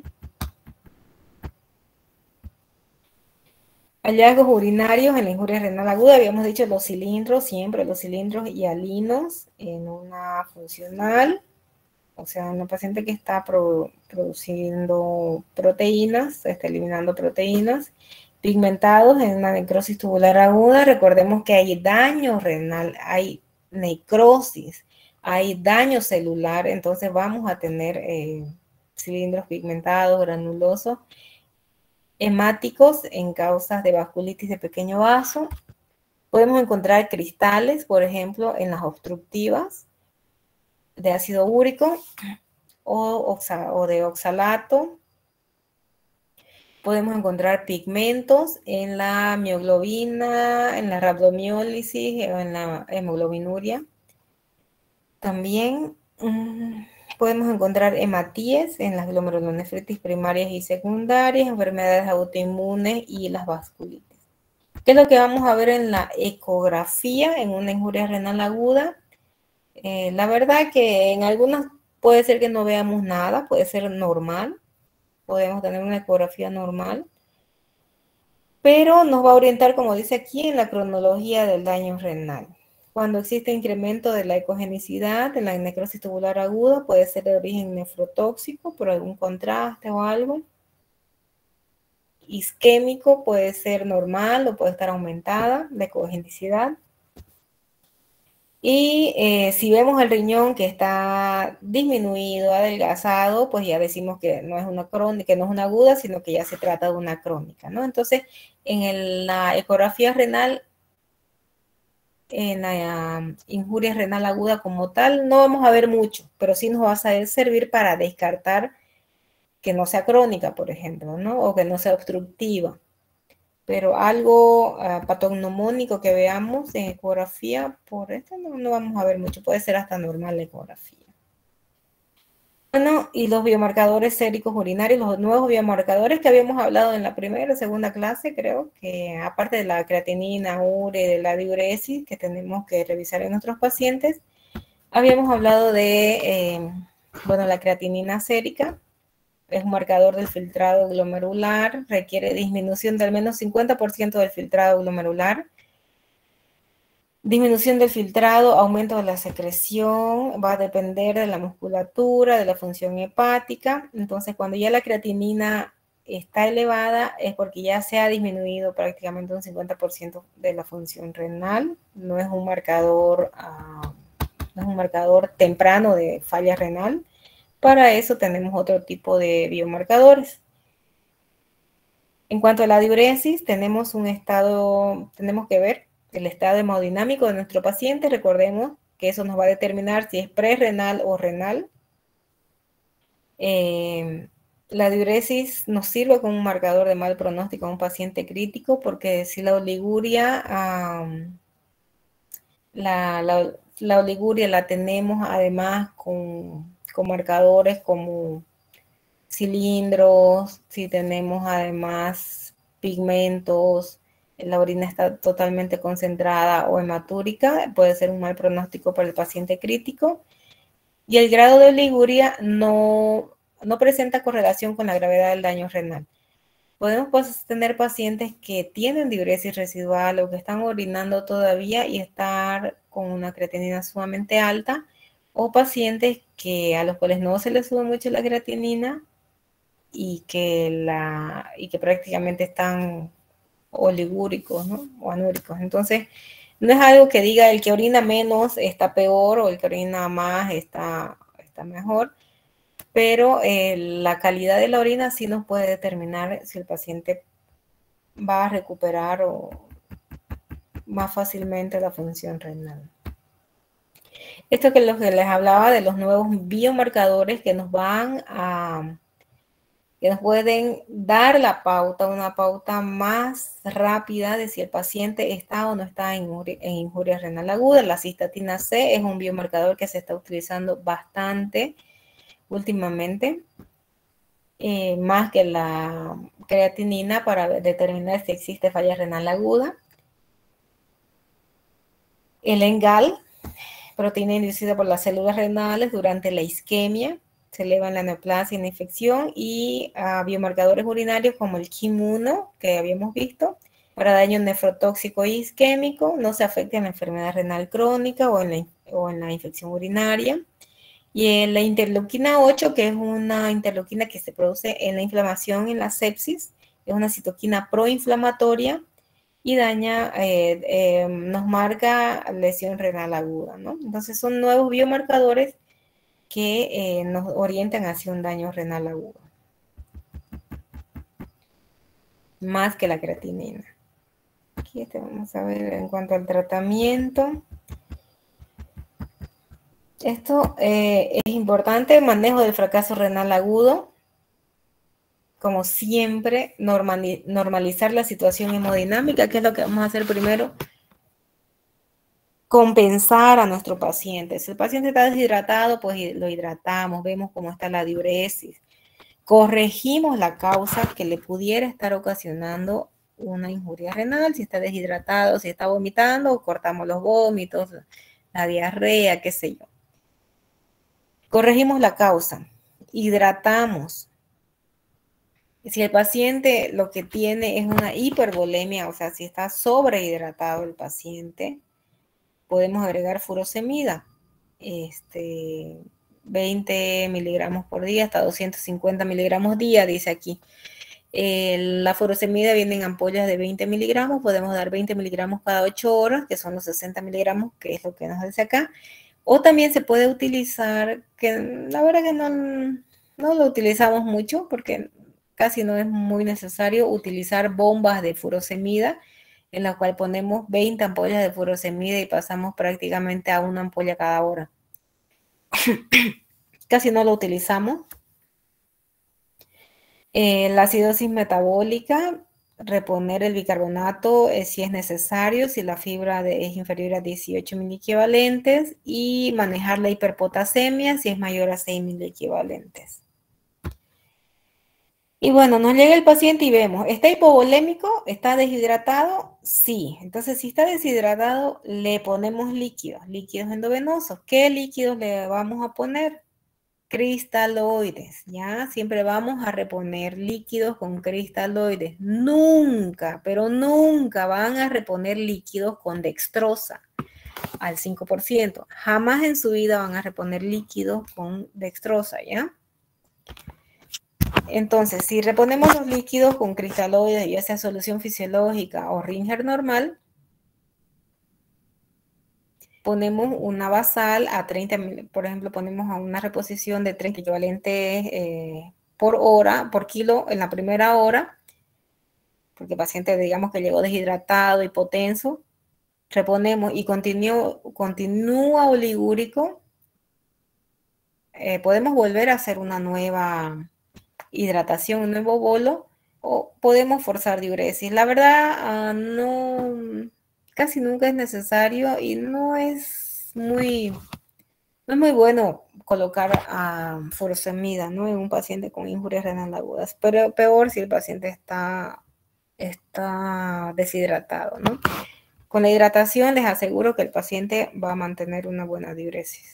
Hallazgos urinarios en la injuria renal aguda, habíamos dicho los cilindros, siempre los cilindros hialinos en una funcional, o sea, en un paciente que está pro, produciendo proteínas, está eliminando proteínas, pigmentados en una necrosis tubular aguda. Recordemos que hay daño renal, hay necrosis, hay daño celular, entonces vamos a tener eh, cilindros pigmentados, granulosos, hemáticos en causas de vasculitis de pequeño vaso. Podemos encontrar cristales, por ejemplo, en las obstructivas de ácido úrico o, oxa, o de oxalato. Podemos encontrar pigmentos en la mioglobina, en la rhabdomiólisis o en la hemoglobinuria. También mmm, podemos encontrar hematíes en las glomerulonefritis primarias y secundarias, enfermedades autoinmunes y las vasculitis. ¿Qué es lo que vamos a ver en la ecografía en una injuria renal aguda? Eh, la verdad que en algunas puede ser que no veamos nada, puede ser normal. Podemos tener una ecografía normal, pero nos va a orientar, como dice aquí, en la cronología del daño renal. Cuando existe incremento de la ecogenicidad en la necrosis tubular aguda, puede ser de origen nefrotóxico por algún contraste o algo. Isquémico puede ser normal o puede estar aumentada la ecogenicidad. Y eh, si vemos el riñón que está disminuido, adelgazado, pues ya decimos que no es una crónica, que no es una aguda, sino que ya se trata de una crónica, ¿no? Entonces, en el, la ecografía renal, en la um, injuria renal aguda como tal, no vamos a ver mucho, pero sí nos va a servir para descartar que no sea crónica, por ejemplo, ¿no? O que no sea obstructiva. Pero algo uh, patognomónico que veamos en ecografía, por esto no, no vamos a ver mucho, puede ser hasta normal la ecografía. Bueno, y los biomarcadores séricos urinarios, los nuevos biomarcadores que habíamos hablado en la primera y segunda clase, creo que aparte de la creatinina, ure, de la diuresis que tenemos que revisar en nuestros pacientes, habíamos hablado de, eh, bueno, la creatinina sérica. Es un marcador del filtrado glomerular, requiere disminución de al menos cincuenta por ciento del filtrado glomerular. Disminución del filtrado, aumento de la secreción, va a depender de la musculatura, de la función hepática. Entonces, cuando ya la creatinina está elevada, es porque ya se ha disminuido prácticamente un cincuenta por ciento de la función renal. No es un marcador, uh, no es un marcador temprano de falla renal. Para eso tenemos otro tipo de biomarcadores. En cuanto a la diuresis, tenemos un estado, tenemos que ver el estado hemodinámico de nuestro paciente. Recordemos que eso nos va a determinar si es prerrenal o renal. Eh, la diuresis nos sirve como un marcador de mal pronóstico a un paciente crítico, porque si la oliguria, um, la, la, la oliguria la tenemos además con, con marcadores como cilindros, si tenemos además pigmentos, la orina está totalmente concentrada o hematúrica, puede ser un mal pronóstico para el paciente crítico. Y el grado de oliguria no, no presenta correlación con la gravedad del daño renal. Podemos pues, tener pacientes que tienen diuresis residual o que están orinando todavía y estar con una creatinina sumamente alta, o pacientes que, a los cuales no se les sube mucho la creatinina y que, la, y que prácticamente están oligúricos, ¿no? O anúricos. Entonces, no es algo que diga el que orina menos está peor o el que orina más está, está mejor, pero eh, la calidad de la orina sí nos puede determinar si el paciente va a recuperar o más fácilmente la función renal. Esto que es lo que les hablaba de los nuevos biomarcadores que nos van a, que nos pueden dar la pauta, una pauta más rápida de si el paciente está o no está en, en injuria renal aguda. La cistatina C es un biomarcador que se está utilizando bastante últimamente, eh, más que la creatinina para determinar si existe falla renal aguda. El ENGAL, proteína inducida por las células renales durante la isquemia, se eleva en la neoplasia y la infección, y uh, biomarcadores urinarios como el K I M uno, que habíamos visto, para daño nefrotóxico y isquémico, no se afecta en la enfermedad renal crónica o en la, o en la infección urinaria. Y en la interleuquina ocho, que es una interleuquina que se produce en la inflamación, en la sepsis, es una citoquina proinflamatoria y daña, eh, eh, nos marca lesión renal aguda, ¿no? Entonces son nuevos biomarcadores que eh, nos orientan hacia un daño renal agudo, más que la creatinina. Aquí este vamos a ver en cuanto al tratamiento. Esto eh, es importante, manejo del fracaso renal agudo. Como siempre, normali- normalizar la situación hemodinámica, que es lo que vamos a hacer primero. Compensar a nuestro paciente. Si el paciente está deshidratado, pues lo hidratamos, vemos cómo está la diuresis. Corregimos la causa que le pudiera estar ocasionando una injuria renal, si está deshidratado, si está vomitando, cortamos los vómitos, la diarrea, qué sé yo. Corregimos la causa, hidratamos. Si el paciente lo que tiene es una hipervolemia, o sea, si está sobrehidratado el paciente, podemos agregar furosemida, este, veinte miligramos por día hasta doscientos cincuenta miligramos día, dice aquí. Eh, la furosemida viene en ampollas de veinte miligramos, podemos dar veinte miligramos cada ocho horas, que son los sesenta miligramos, que es lo que nos dice acá. O también se puede utilizar, que la verdad que no, no lo utilizamos mucho, porque casi no es muy necesario utilizar bombas de furosemida, en la cual ponemos veinte ampollas de furosemida y pasamos prácticamente a una ampolla cada hora. Casi no lo utilizamos. Eh, la acidosis metabólica, reponer el bicarbonato eh, si es necesario, si la fibra de, es inferior a dieciocho miliequivalentes, y manejar la hiperpotasemia si es mayor a seis miliequivalentes. Y bueno, nos llega el paciente y vemos, ¿está hipovolémico? ¿Está deshidratado? Sí. Entonces, si está deshidratado, le ponemos líquidos, líquidos endovenosos. ¿Qué líquidos le vamos a poner? Cristaloides, ¿ya? Siempre vamos a reponer líquidos con cristaloides. Nunca, pero nunca van a reponer líquidos con dextrosa al cinco por ciento. Jamás en su vida van a reponer líquidos con dextrosa, ¿ya? Entonces, si reponemos los líquidos con cristaloides, ya sea solución fisiológica o Ringer normal, ponemos una basal a treinta, por ejemplo, ponemos a una reposición de treinta equivalentes eh, por hora, por kilo en la primera hora, porque el paciente, digamos que llegó deshidratado, hipotenso, reponemos y continúa, continúa oligúrico, eh, podemos volver a hacer una nueva hidratación, un nuevo bolo, o podemos forzar diuresis. La verdad, uh, no, casi nunca es necesario y no es muy, no es muy bueno colocar uh, furosemida, ¿no? En un paciente con injurias renal agudas, pero peor si el paciente está, está deshidratado, ¿no? Con la hidratación les aseguro que el paciente va a mantener una buena diuresis.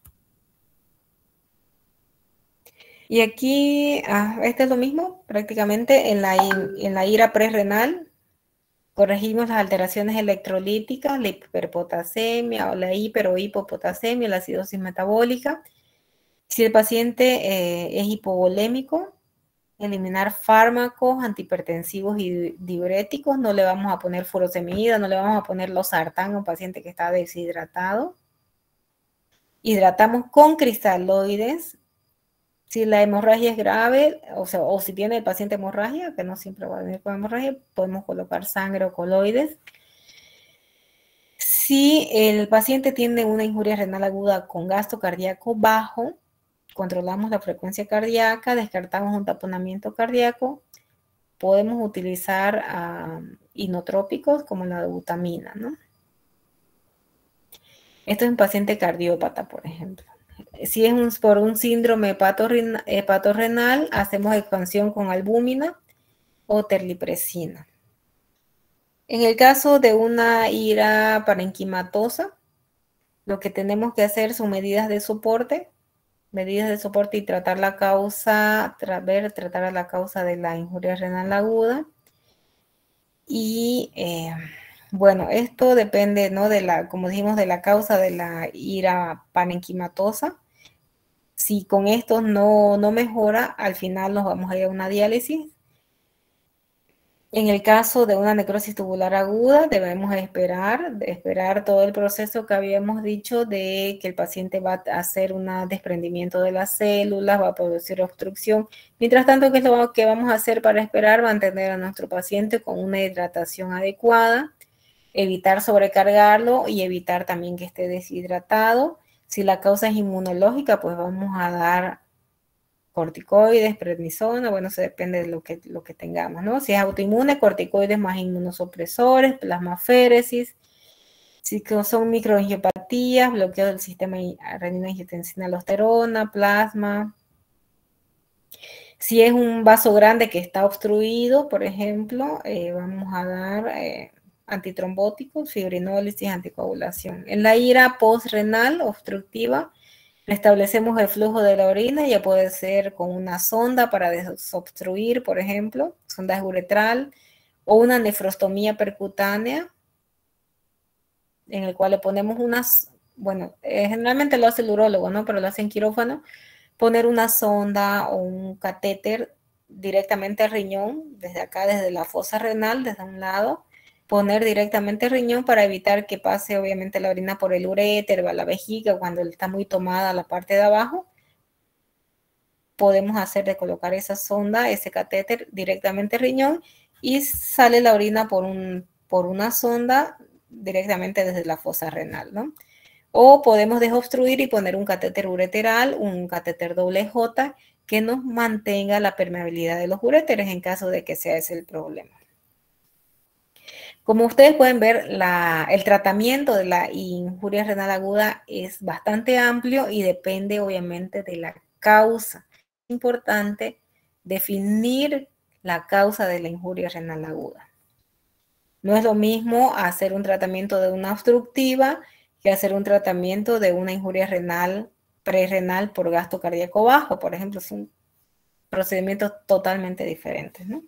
Y aquí, ah, este es lo mismo, prácticamente en la, en la ira prerrenal, corregimos las alteraciones electrolíticas, la hiperpotasemia o la hiper o hipopotasemia, la acidosis metabólica. Si el paciente eh, es hipovolémico, eliminar fármacos antihipertensivos y diuréticos, no le vamos a poner furosemida, no le vamos a poner losartán a un paciente que está deshidratado. Hidratamos con cristaloides. Si la hemorragia es grave, o sea, o si tiene el paciente hemorragia, que no siempre va a venir con hemorragia, podemos colocar sangre o coloides. Si el paciente tiene una injuria renal aguda con gasto cardíaco bajo, controlamos la frecuencia cardíaca, descartamos un taponamiento cardíaco, podemos utilizar uh, inotrópicos como la dobutamina, ¿no? Esto es un paciente cardiópata, por ejemplo. Si es un, por un síndrome hepatorrenal, hepatorrenal, hacemos expansión con albúmina o terlipresina. En el caso de una ira parenquimatosa, lo que tenemos que hacer son medidas de soporte, medidas de soporte y tratar la causa, tra ver, tratar a la causa de la injuria renal aguda. Y eh, bueno, esto depende, ¿no? De la, como dijimos, de la causa de la ira parenquimatosa. Si con esto no, no mejora, al final nos vamos a ir a una diálisis. En el caso de una necrosis tubular aguda, debemos esperar, esperar todo el proceso que habíamos dicho de que el paciente va a hacer un desprendimiento de las células, va a producir obstrucción. Mientras tanto, ¿qué es lo que vamos a hacer para esperar? Mantener a nuestro paciente con una hidratación adecuada, evitar sobrecargarlo y evitar también que esté deshidratado. Si la causa es inmunológica, pues vamos a dar corticoides, prednisona, bueno, eso depende de lo que, lo que tengamos, ¿no? Si es autoinmune, corticoides más inmunosupresores, plasmaféresis. Si son microangiopatías, bloqueo del sistema renina-angiotensina-aldosterona, plasma. Si es un vaso grande que está obstruido, por ejemplo, eh, vamos a dar eh, antitrombóticos, fibrinólisis, anticoagulación. En la ira postrenal obstructiva, restablecemos el flujo de la orina, ya puede ser con una sonda para desobstruir, por ejemplo, sonda uretral, o una nefrostomía percutánea, en el cual le ponemos unas, bueno, eh, generalmente lo hace el urólogo, ¿no? Pero lo hace en quirófano, poner una sonda o un catéter directamente al riñón, desde acá, desde la fosa renal, desde un lado, poner directamente el riñón para evitar que pase obviamente la orina por el uréter, la vejiga, cuando está muy tomada la parte de abajo. Podemos hacer de colocar esa sonda, ese catéter directamente al riñón y sale la orina por, un, por una sonda directamente desde la fosa renal, ¿no? O podemos desobstruir y poner un catéter ureteral, un catéter doble J, que nos mantenga la permeabilidad de los uréteres en caso de que sea ese el problema. Como ustedes pueden ver, la, el tratamiento de la injuria renal aguda es bastante amplio y depende obviamente de la causa. Es importante definir la causa de la injuria renal aguda. No es lo mismo hacer un tratamiento de una obstructiva que hacer un tratamiento de una injuria renal prerrenal por gasto cardíaco bajo, por ejemplo. Son procedimientos totalmente diferentes, ¿no?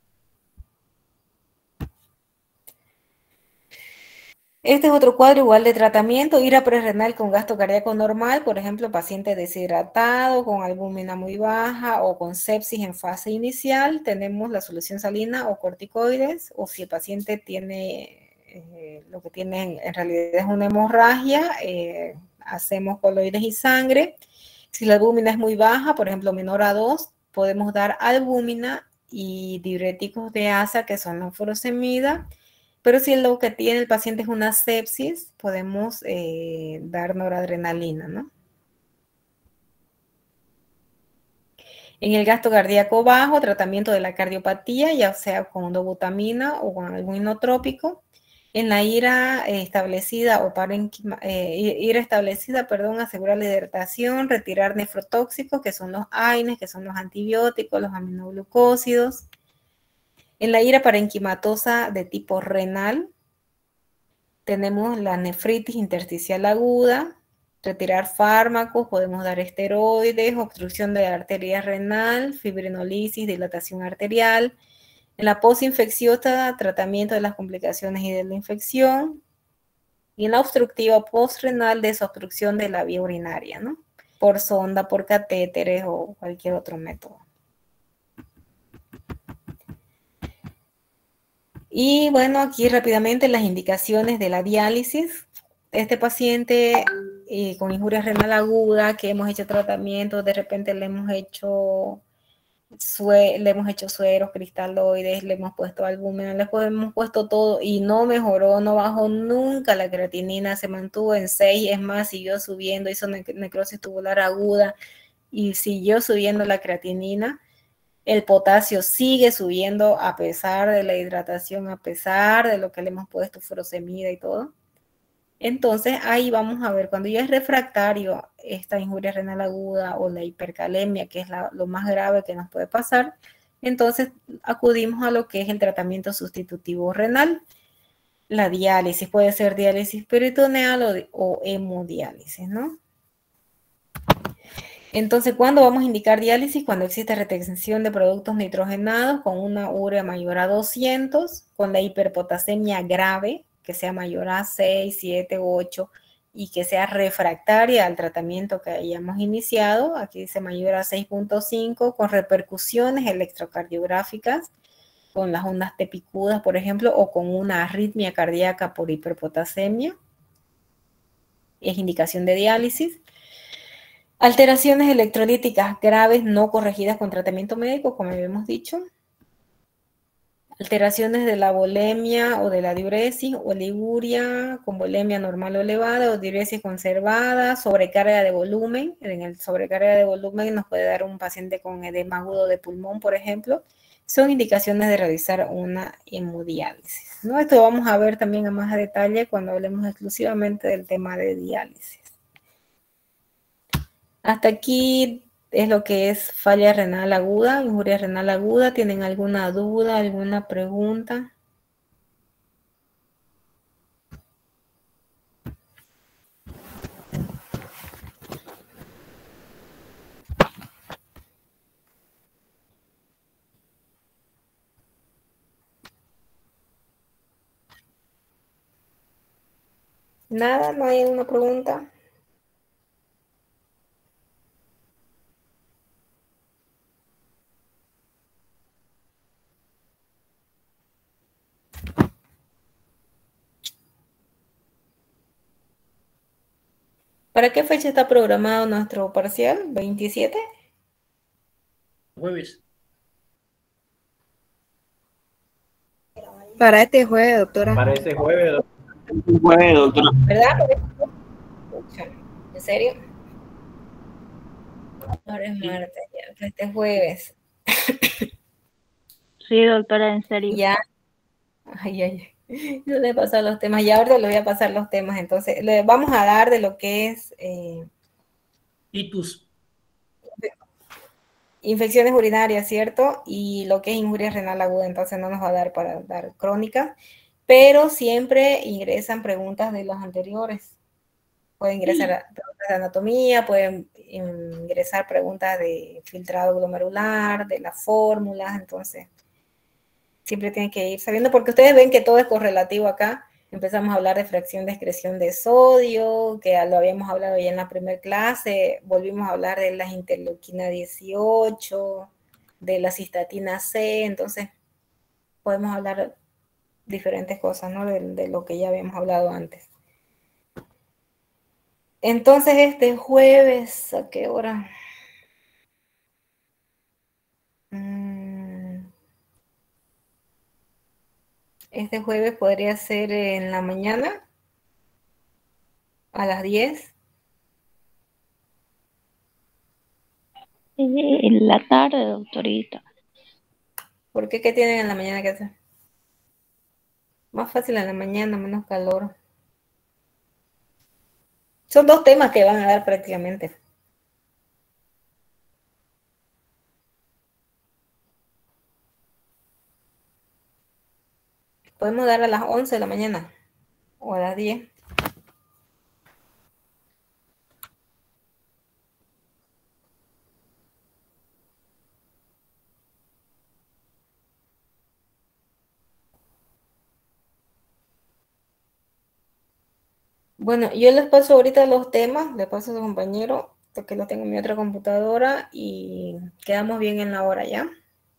Este es otro cuadro igual de tratamiento, ira prerrenal con gasto cardíaco normal, por ejemplo, paciente deshidratado, con albúmina muy baja o con sepsis en fase inicial, tenemos la solución salina o corticoides, o si el paciente tiene, eh, lo que tiene en, en realidad es una hemorragia, eh, hacemos coloides y sangre. Si la albúmina es muy baja, por ejemplo, menor a dos, podemos dar albúmina y diuréticos de asa, que son la furosemida. Pero si lo que tiene el paciente es una sepsis, podemos eh, dar noradrenalina, ¿no? En el gasto cardíaco bajo, tratamiento de la cardiopatía, ya sea con dobutamina o con algún inotrópico. En la ira establecida o parenquima, eh, ira establecida, perdón, asegurar la hidratación, retirar nefrotóxicos, que son los AINES, que son los antibióticos, los aminoglucósidos. En la ira parenquimatosa de tipo renal, tenemos la nefritis intersticial aguda, retirar fármacos, podemos dar esteroides, obstrucción de la arteria renal, fibrinolisis, dilatación arterial. En la postinfecciosa, tratamiento de las complicaciones y de la infección. Y en la obstructiva postrenal, desobstrucción de la vía urinaria, ¿no? Por sonda, por catéteres o cualquier otro método. Y bueno, aquí rápidamente las indicaciones de la diálisis. Este paciente eh, con injuria renal aguda, que hemos hecho tratamiento, de repente le hemos hecho Sue le hemos hecho sueros, cristaloides, le hemos puesto albúmina, le hemos puesto todo y no mejoró, no bajó nunca la creatinina, se mantuvo en seis, es más, siguió subiendo, hizo ne necrosis tubular aguda y siguió subiendo la creatinina. El potasio sigue subiendo a pesar de la hidratación, a pesar de lo que le hemos puesto furosemida y todo. Entonces ahí vamos a ver, cuando ya es refractario esta injuria renal aguda o la hipercalemia, que es la, lo más grave que nos puede pasar, entonces acudimos a lo que es el tratamiento sustitutivo renal. La diálisis puede ser diálisis peritoneal o, o hemodiálisis, ¿no? Entonces, ¿cuándo vamos a indicar diálisis? Cuando existe retención de productos nitrogenados con una urea mayor a doscientos, con la hiperpotasemia grave, que sea mayor a seis, siete, ocho, y que sea refractaria al tratamiento que hayamos iniciado, aquí dice mayor a seis punto cinco, con repercusiones electrocardiográficas, con las ondas T picudas, por ejemplo, o con una arritmia cardíaca por hiperpotasemia, es indicación de diálisis. Alteraciones electrolíticas graves no corregidas con tratamiento médico, como habíamos dicho. Alteraciones de la volemia o de la diuresis, oliguria con volemia normal o elevada, o diuresis conservada, sobrecarga de volumen. En el sobrecarga de volumen nos puede dar un paciente con edema agudo de pulmón, por ejemplo. Son indicaciones de realizar una hemodiálisis, ¿no? Esto vamos a ver también a más detalle cuando hablemos exclusivamente del tema de diálisis. Hasta aquí es lo que es falla renal aguda, injuria renal aguda. ¿Tienen alguna duda, alguna pregunta? Nada, no hay una pregunta. ¿Para qué fecha está programado nuestro parcial? ¿veintisiete? Jueves. Para este jueves, doctora. Para ese jueves, doctora. Jueves, doctora. ¿Verdad? ¿En serio? Ahora es martes, ya, para este jueves. Sí, doctora, en serio. Ya. Ay, ay, ay. Yo le he pasado los temas. Ya ahora le voy a pasar los temas. Entonces, le vamos a dar de lo que es... Eh, Itus. infecciones urinarias, ¿cierto? Y lo que es injuria renal aguda, entonces no nos va a dar para dar crónica, pero siempre ingresan preguntas de los anteriores. Pueden ingresar a preguntas de anatomía, pueden ingresar preguntas de filtrado glomerular, de las fórmulas, entonces siempre tienen que ir sabiendo, porque ustedes ven que todo es correlativo acá. Empezamos a hablar de fracción de excreción de sodio, que lo habíamos hablado ya en la primera clase, volvimos a hablar de la interleuquina dieciocho, de la cistatina C, entonces podemos hablar diferentes cosas, ¿no? De, de lo que ya habíamos hablado antes. Entonces este jueves, ¿a qué hora? Mm, este jueves podría ser en la mañana, a las diez. En la tarde, doctorita. ¿Por qué? ¿Qué tienen en la mañana que hacer? Más fácil en la mañana, menos calor. Son dos temas que van a dar prácticamente. Podemos dar a las once de la mañana o a las diez. Bueno, yo les paso ahorita los temas, les paso a su compañero, porque los tengo en mi otra computadora y quedamos bien en la hora, ¿ya?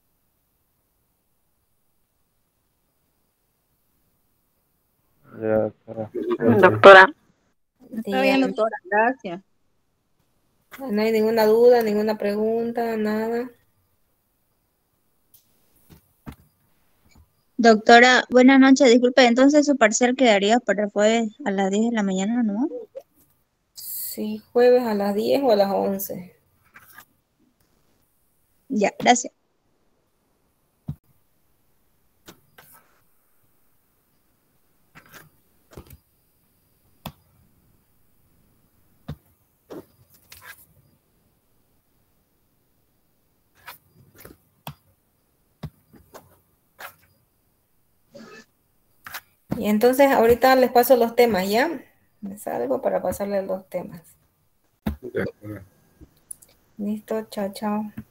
Ya, doctora. Doctora. Está bien, doctora, gracias. No hay ninguna duda, ninguna pregunta, nada. Doctora, buenas noches. Disculpe, entonces su parcial quedaría para el jueves a las diez de la mañana, ¿no? Sí, jueves a las diez o a las once. Ya, gracias. Y entonces ahorita les paso los temas, ¿ya? Me salgo para pasarles los temas. De acuerdo. Listo, chao, chao.